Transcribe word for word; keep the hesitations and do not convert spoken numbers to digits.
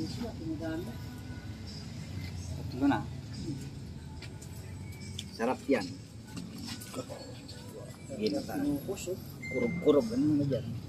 Ito na. Sarap yan. Ginata. Kurog-kurog. Ano na dyan?